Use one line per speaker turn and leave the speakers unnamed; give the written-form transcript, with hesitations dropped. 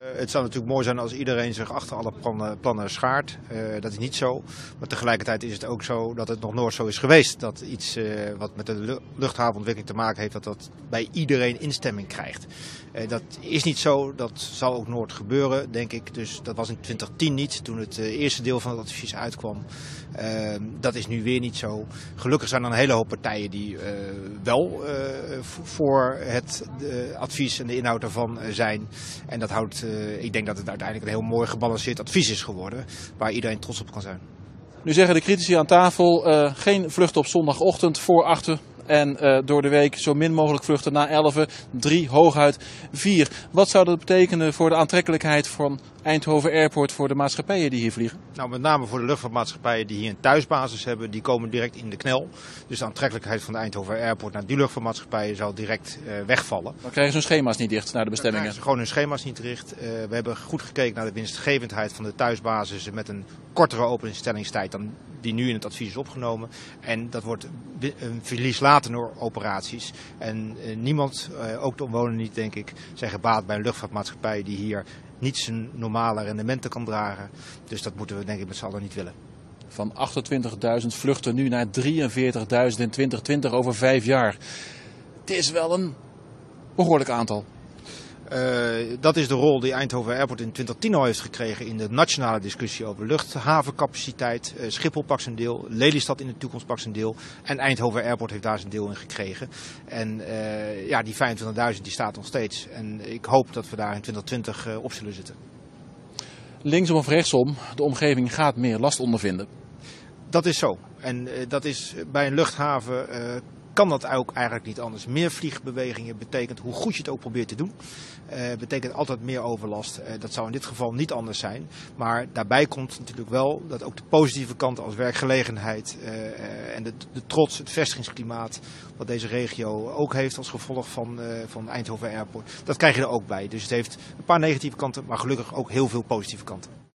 Het zou natuurlijk mooi zijn als iedereen zich achter alle plannen schaart. Dat is niet zo. Maar tegelijkertijd is het ook zo dat het nog nooit zo is geweest. Dat iets wat met de luchthavenontwikkeling te maken heeft, dat bij iedereen instemming krijgt. Dat is niet zo. Dat zal ook nooit gebeuren, denk ik. Dus dat was in 2010 niet, toen het eerste deel van het advies uitkwam. Dat is nu weer niet zo. Gelukkig zijn er een hele hoop partijen die wel voor het advies en de inhoud daarvan zijn. En dat houdt, ik denk dat het uiteindelijk een heel mooi gebalanceerd advies is geworden, waar iedereen trots op kan zijn.
Nu zeggen de critici aan tafel, geen vluchten op zondagochtend voor 8 en door de week zo min mogelijk vluchten na 11, 3, hooguit 4. Wat zou dat betekenen voor de aantrekkelijkheid van Eindhoven Airport voor de maatschappijen die hier vliegen?
Nou, met name voor de luchtvaartmaatschappijen die hier een thuisbasis hebben, die komen direct in de knel. Dus de aantrekkelijkheid van de Eindhoven Airport naar die luchtvaartmaatschappijen zal direct wegvallen.
Dan krijgen ze hun schema's niet dicht naar de bestemmingen.
Dan krijgen ze gewoon hun schema's niet dicht. We hebben goed gekeken naar de winstgevendheid van de thuisbasis met een kortere openingstellingstijd dan die nu in het advies is opgenomen. En dat wordt een verlieslatende operaties. En niemand, ook de omwonenden niet denk ik, zijn gebaat bij een luchtvaartmaatschappij die hier niet zijn normale rendementen kan dragen. Dus dat moeten we denk ik met z'n allen niet willen.
Van 28.000 vluchten nu naar 43.000 in 2020 over 5 jaar. Het is wel een behoorlijk aantal.
Dat is de rol die Eindhoven Airport in 2010 al heeft gekregen in de nationale discussie over luchthavencapaciteit. Schiphol pakt zijn deel, Lelystad in de toekomst pakt zijn deel en Eindhoven Airport heeft daar zijn deel in gekregen. En ja, die 25.000 die staat nog steeds en ik hoop dat we daar in 2020 op zullen zitten.
Linksom of rechtsom, de omgeving gaat meer last ondervinden.
Dat is zo en dat is bij een luchthaven kan dat ook eigenlijk niet anders. Meer vliegbewegingen betekent, hoe goed je het ook probeert te doen, betekent altijd meer overlast. Dat zou in dit geval niet anders zijn. Maar daarbij komt natuurlijk wel dat ook de positieve kanten als werkgelegenheid en de trots, het vestigingsklimaat, wat deze regio ook heeft als gevolg van Eindhoven Airport, dat krijg je er ook bij. Dus het heeft een paar negatieve kanten, maar gelukkig ook heel veel positieve kanten.